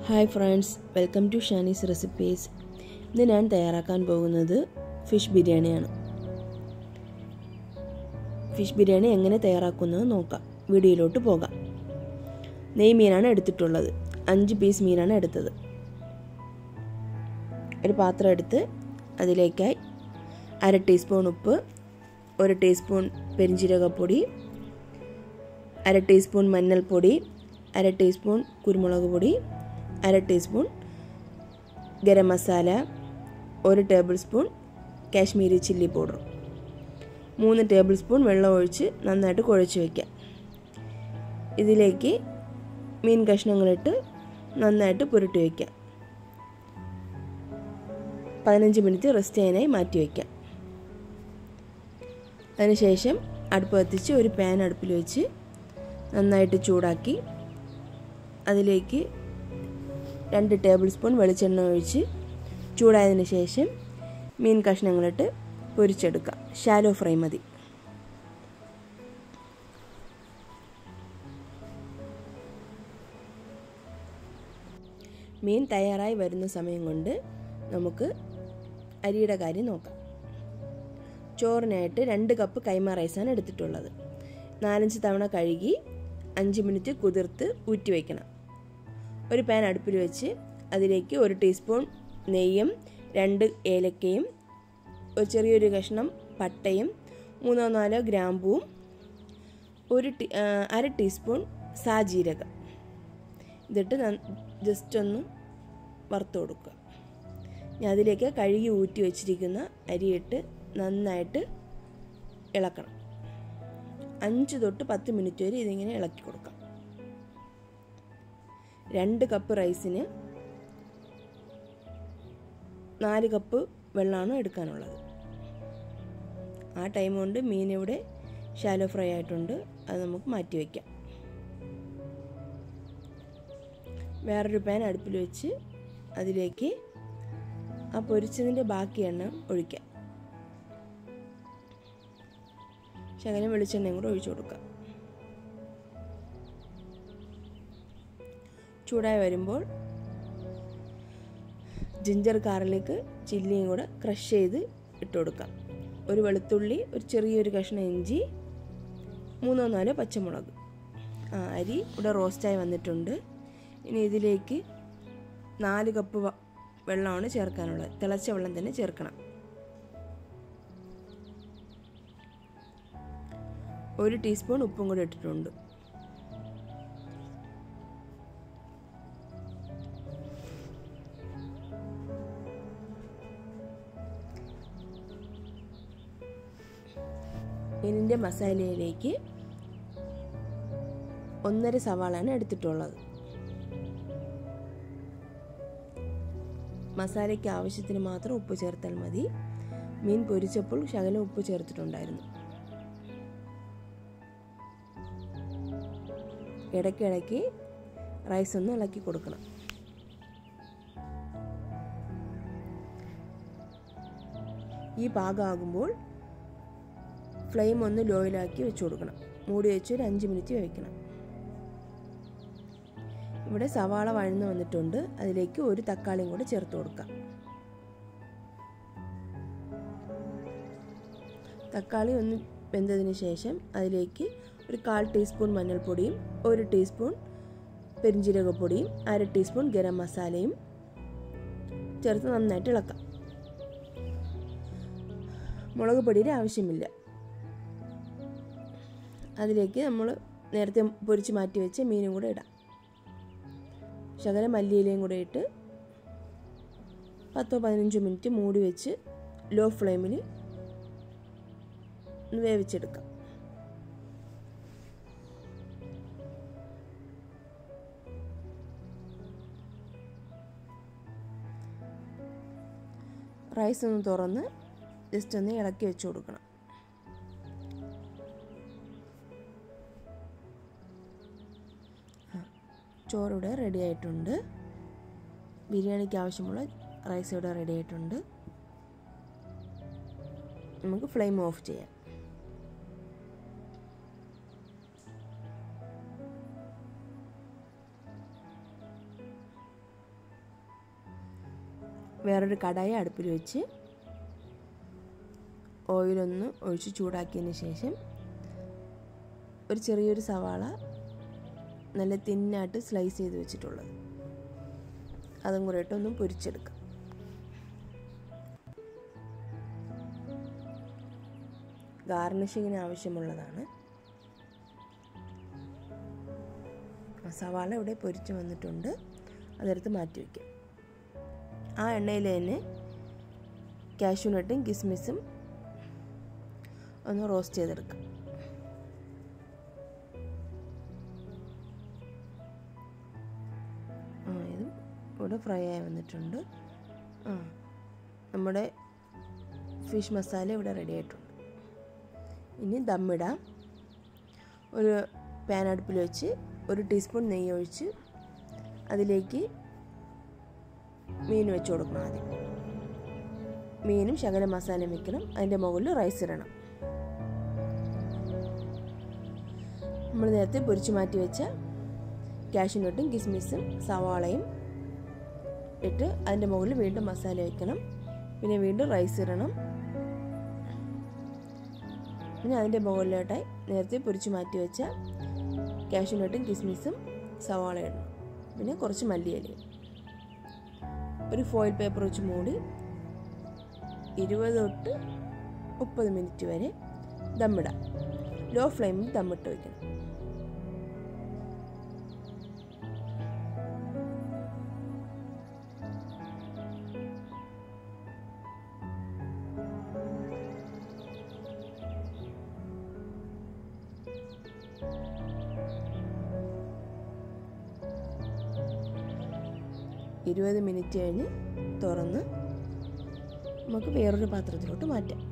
Hi friends, welcome to Shani's recipes. ഇന്ന് ഞാൻ തയ്യാറാക്കാൻ പോകുന്നത് ഫിഷ് ബിരിയാണിയാണ്. ഫിഷ് ബിരിയാണി എങ്ങനെ തയ്യാറാക്കുന്നത് നോക്കാം. വീഡിയോയിലോട്ട് പോകാം. നെയ്മീനാണ് എടുത്തിട്ടുള്ളത്. 5 പീസ് മീനാണ് എടുത്തത്. ഒരു പാത്രം എടുത്ത് അതിലേക്കായി 1/2 ടീസ്പൂൺ ഉപ്പ്, 1 ടീസ്പൂൺ പെരിഞ്ജീരകപ്പൊടി, 1/2 ടീസ്പൂൺ മഞ്ഞൾപ്പൊടി, 1/2 ടീസ്പൂൺ കുരുമുളക് പൊടി, 1/2 teaspoon garam masala, 1 table spoon Kashmiri chilli powder, 3 table spoon വെള്ളം ഒഴിച്ച് നന്നായിട്ട് കുഴച്ച് വയ്ക്കാം. ഇതിലേക്ക് മീൻ കഷ്ണങ്ങളിട്ട് നന്നായിട്ട് പുരട്ടി വയ്ക്കാം. 15 മിനിറ്റ് റെസ്റ്റ് ചെയ്യാനായി മാറ്റി വയ്ക്കാം. അതിനുശേഷം അടുപ്പ് കത്തിച്ച് ഒരു പാൻ അടുപ്പിൽ വെച്ച് നന്നായിട്ട് ചൂടാക്കി അതിലേക്ക് 2 ടേബിൾ സ്പൂൺ വെളിച്ചെണ്ണ ഒഴിച്ച് ചൂടായതിനു ശേഷം മീൻ കഷ്ണങ്ങളിട്ട് പൊരിച്ചെടുക്കാം. ഷാലോ ഫ്രൈ മതി. മീൻ തയ്യാറായി വരുന്ന സമയം കൊണ്ട് നമുക്ക് അരിയുടെ കാര്യം നോക്കാം. ചോറിനായിട്ട് 2 കപ്പ് കൈമ റൈസാണ് എടുത്തിട്ടുള്ളത്. 4-5 തവണ കഴുകി 5 മിനിറ്റ് കുതിർത്ത് ഊറ്റി വയ്ക്കണം. ഒരു പാൻ അടുപ്പിൽ വെച്ച് അതിലേക്ക് 1 ടീസ്പൂൺ നെയ്യും 2 ഏലക്കയും ഒരു ചെറിയൊരു കഷ്ണം പട്ടയും 3-4 ഗ്രാമ്പൂവും 1/2 ടീസ്പൂൺ സാജീരകം ഇതിട്ട് ജസ്റ്റ് ഒന്ന് വറുത്ത് കൊടുക്കുക. ഞാൻ അതിലേക്ക് കഴുകി ഊറ്റി വെച്ചിരിക്കുന്ന അരിയിട്ട് നന്നായിട്ട് ഇളക്കണം. 5 തൊട്ട് 10 മിനിറ്റ് വരെ ഇതിങ്ങനെ ഇളക്കി കൊടുക്കാം. 2 കപ്പ് റൈസിന് 4 കപ്പ് വെള്ളമാണ് എടുക്കാനുള്ളത്. ആ ടൈം കൊണ്ട് മീൻ ഇവിടെ ഷാലോ ഫ്രൈ ആയിട്ടുണ്ട്. അത് നമുക്ക് മാറ്റി വയ്ക്കാം. വേറൊരു പാൻ അടുപ്പിൽ വെച്ച് അതിലേക്ക് ആ പൊരിച്ചതിൻ്റെ ബാക്കി എണ്ണ ഒഴിക്കാം. ശകലം വെളിച്ചെണ്ണയും കൂടെ ഒഴിച്ചു കൊടുക്കാം. ചൂടായി വരുമ്പോൾ ജിഞ്ചർ ഗാർലിക് ചില്ലിയും കൂടെ ക്രഷ് ചെയ്ത് ഇട്ട് കൊടുക്കാം. ഒരു വെളുത്തുള്ളി, ഒരു ചെറിയൊരു കഷ്ണം ഇഞ്ചി, 3-4 പച്ചമുളക്. അരി ഇവിടെ റോസ്റ്റായി വന്നിട്ടുണ്ട്. ഇനി ഇതിലേക്ക് 4 കപ്പ് വെള്ളമാണ് ചേർക്കാനുള്ളത്. തിളച്ച വെള്ളം തന്നെ ചേർക്കണം. 1 ടീസ്പൂൺ ഉപ്പും കൂടെ ഇട്ടിട്ടുണ്ട്. മീനിൻ്റെ മസാലയിലേക്ക് 1.5 സവാളയാണ് എടുത്തിട്ടുള്ളത്. മസാലയ്ക്ക് ആവശ്യത്തിന് മാത്രം ഉപ്പ് ചേർത്താൽ മതി. മീൻ പൊരിച്ചപ്പോൾ ശകലം ഉപ്പ് ചേർത്തിട്ടുണ്ടായിരുന്നു. ഇടയ്ക്കിടയ്ക്ക് റൈസ് ഒന്ന് ഇളക്കി കൊടുക്കണം. ഈ പാകമാകുമ്പോൾ ഫ്ലെയിം ഒന്ന് ലോയിലാക്കി വെച്ച് കൊടുക്കണം. മൂടി വെച്ച് ഒരു 5 മിനിറ്റ് വേവിക്കണം. ഇവിടെ സവാള വഴന്ന് വന്നിട്ടുണ്ട്. അതിലേക്ക് ഒരു തക്കാളിയും കൂടെ ചേർത്ത് കൊടുക്കാം. തക്കാളി ഒന്ന് വെന്തതിന് ശേഷം അതിലേക്ക് ഒരു 1/4 ടീസ്പൂൺ മഞ്ഞൾപ്പൊടിയും 1 ടീസ്പൂൺ പെരിഞ്ജീരകപ്പൊടിയും 1/2 ടീസ്പൂൺ ഗരം മസാലയും ചേർത്ത് നന്നായിട്ട് ഇളക്കാം. മുളക് പൊടിയുടെ ആവശ്യമില്ല. അതിലേക്ക് നമ്മൾ നേരത്തെ പൊരിച്ച് മാറ്റി വെച്ച മീനും കൂടെ ഇടാം. ശകലം മല്ലിയിലയും കൂടെ ഇട്ട് 10-15 മിനിറ്റ് മൂടി വെച്ച് ലോ ഫ്ലെയിമിൽ വേവിച്ചെടുക്കാം. റൈസ് ഒന്ന് തുറന്ന് ജസ്റ്റ് ഒന്ന് ഇളക്കി വെച്ച് കൊടുക്കണം. ചോറിവിടെ റെഡി ആയിട്ടുണ്ട്. ബിരിയാണിക്ക് ആവശ്യമുള്ള റൈസ് ഇവിടെ റെഡി ആയിട്ടുണ്ട്. നമുക്ക് ഫ്ലെയിം ഓഫ് ചെയ്യാം. വേറൊരു കടായി അടുപ്പിൽ വെച്ച് ഓയിലൊന്ന് ഒഴിച്ച് ചൂടാക്കിയതിന് ശേഷം ഒരു ചെറിയൊരു സവാള നല്ല തിന്നായിട്ട് സ്ലൈസ് ചെയ്ത് വെച്ചിട്ടുള്ളത് അതും കൂടെ ഇട്ടൊന്നും പൊരിച്ചെടുക്കാം. ഗാർണിഷിങ്ങിന് ആവശ്യമുള്ളതാണ്. സവാള ഇവിടെ പൊരിച്ച് വന്നിട്ടുണ്ട്. അതെടുത്ത് മാറ്റി വയ്ക്കാം. ആ എണ്ണയിൽ തന്നെ കാഷ്യൂനട്ടും കിസ്മിസും ഒന്ന് റോസ്റ്റ് ചെയ്തെടുക്കാം. ഇതും ഇവിടെ ഫ്രൈ ആയി വന്നിട്ടുണ്ട്. നമ്മുടെ ഫിഷ് മസാല ഇവിടെ റെഡി ആയിട്ടുണ്ട്. ഇനി ദമ്മിടാം. ഒരു പാൻ അടുപ്പിൽ വെച്ച് 1 ടീസ്പൂൺ നെയ്യ് ഒഴിച്ച് അതിലേക്ക് മീൻ വെച്ച് കൊടുക്കണം. ആദ്യം മീനും ശകല മസാലയും വെക്കണം. അതിൻ്റെ മുകളിൽ റൈസ് ഇടണം. നമ്മൾ നേരത്തെ പൊരിച്ച് മാറ്റി വെച്ച കാഷ്യൂനട്ടും കിസ്മിസും സവാളയും ഇട്ട് അതിൻ്റെ മുകളിൽ വീണ്ടും മസാല വയ്ക്കണം. പിന്നെ വീണ്ടും റൈസ് ഇടണം. പിന്നെ അതിൻ്റെ മുകളിലോട്ടായി നേരത്തെ പൊരിച്ച് മാറ്റി വെച്ച കാഷ്യൂനട്ടും കിസ്മിസും സവാള ഇടണം. പിന്നെ കുറച്ച് മല്ലിയിലയും. ഒരു ഫോയിൽ പേപ്പർ വെച്ച് മൂടി 20 തൊട്ട് 30 മിനിറ്റ് വരെ ദമ്മിടാം. ലോ ഫ്ലെയിമിൽ ദമ്മിട്ട് വയ്ക്കണം. ഇരുപത് മിനിറ്റ് കഴിഞ്ഞ് തുറന്ന് നമുക്ക് വേറൊരു പാത്രത്തിലോട്ട് മാറ്റാം.